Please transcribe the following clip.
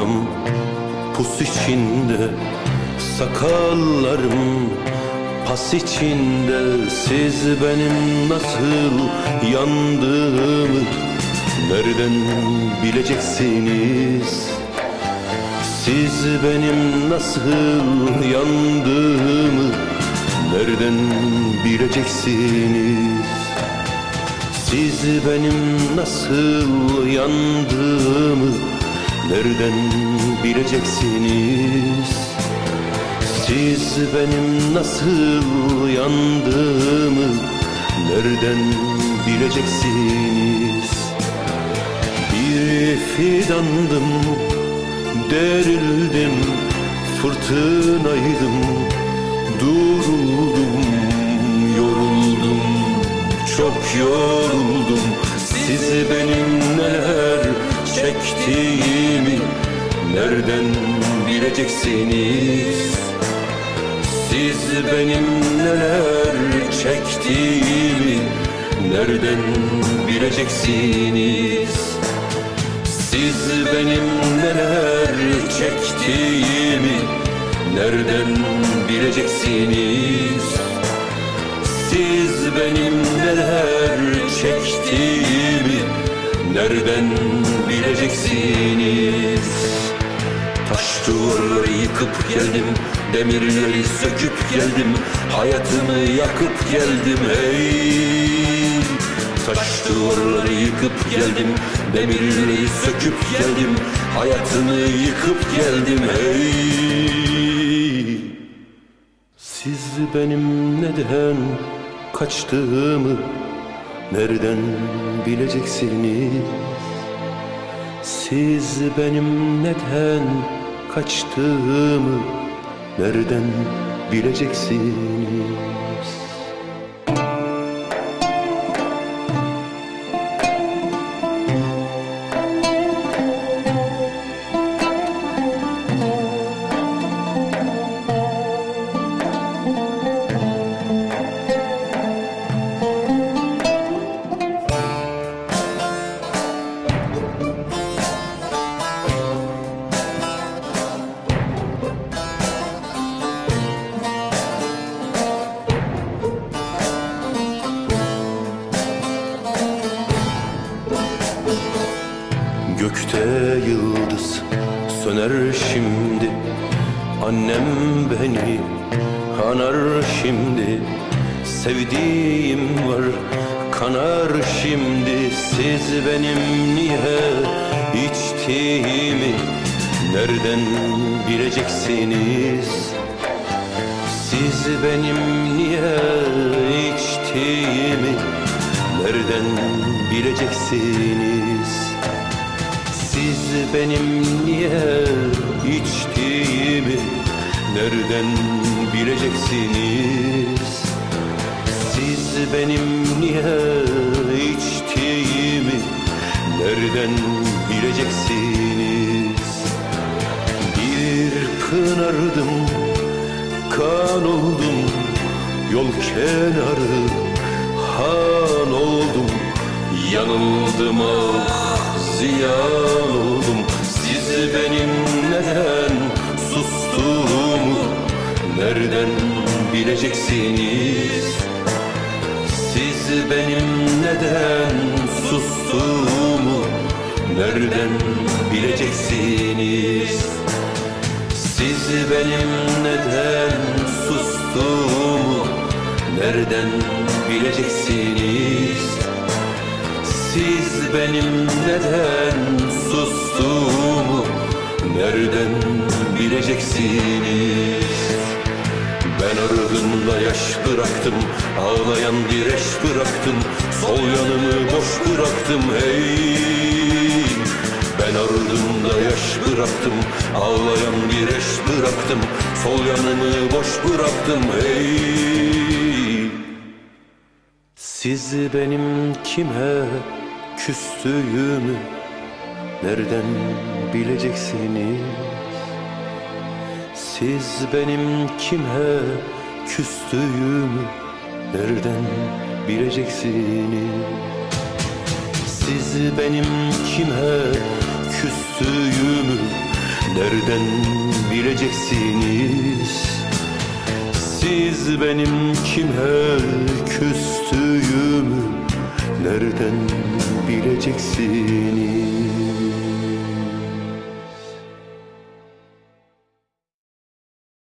anam pus içinde, sakallarım pas içinde. Siz benim nasıl yandığımı nereden bileceksiniz? Siz benim nasıl yandığımı nereden bileceksiniz? Siz benim nasıl yandığımı nereden bileceksiniz? Siz benim nasıl yandığımı nereden bileceksiniz? Bir fidandım, derildim, fırtınaydım, duruldum, yoruldum, çok yoruldum. Siz benim neler çektiğimi nereden bileceksiniz? Siz benim neler çektiğimi nereden bileceksiniz? Siz benim neler çektiğimi nereden bileceksiniz? Siz benim neler çektiğimi nereden bileceksiniz? Taş duvarları yıkıp geldim, demirleri söküp geldim, hayatımı yakıp geldim hey. Taş duvarları yıkıp geldim, demirleri söküp geldim, hayatımı yıkıp geldim hey. Siz benim neden kaçtığımı nereden bileceksiniz? Siz benim neden kaçtığımı nereden bileceksiniz? Gökte yıldız söner şimdi, annem beni anar şimdi. Sevdiğim var kanar şimdi. Siz benim niye içtiğimi nereden bileceksiniz? Siz benim niye içtiğimi nereden bileceksiniz? Siz benim niye içtiğimi nereden bileceksiniz? Siz benim niye içtiğimi nereden bileceksiniz? Bir pınardım, kan oldum, yol kenarı han oldum. Yanıldım ah, ziyan oldum. Siz benim neden sustuğumu nereden bileceksiniz? Siz benim neden sustuğumu nereden bileceksiniz? Siz benim neden sustuğumu nereden bileceksiniz? Siz benim neden sustuğumu nereden bileceksiniz? Ben ardımda yaş bıraktım, ağlayan direş bıraktım, sol yanımı boş bıraktım hey. Ben ardımda yaş bıraktım, ağlayan direş bıraktım, sol yanımı boş bıraktım hey. Siz benim kime küstüğümü nereden bileceksiniz? Siz benim kime küstüğümü nereden bileceksiniz? Siz benim kime küstüğümü nereden bileceksiniz? Siz benim kime küstüğümü nereden bileceksiniz?